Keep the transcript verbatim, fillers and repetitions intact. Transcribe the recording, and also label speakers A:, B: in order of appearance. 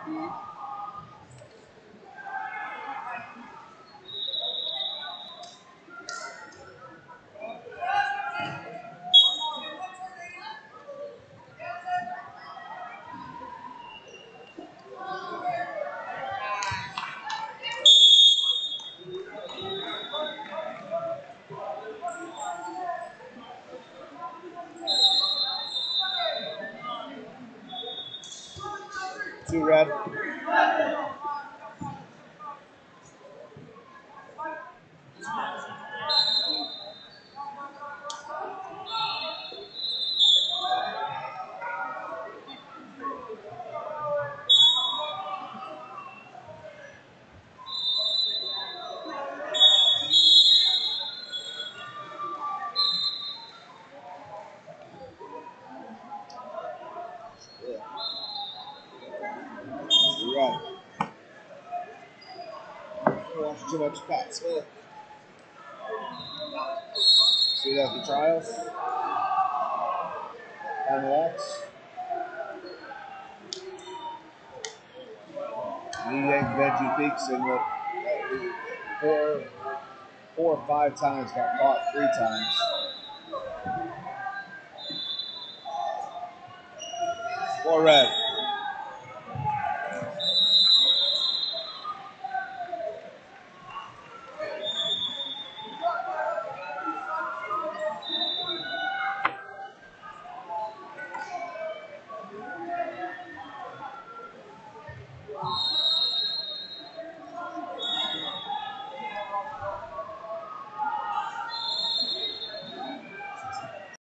A: Two red. Red. Watch too much Pat Smith. See that at the trials? M L X. He yanked Benji Peaks in the four, four or five times, got caught three times. Four red.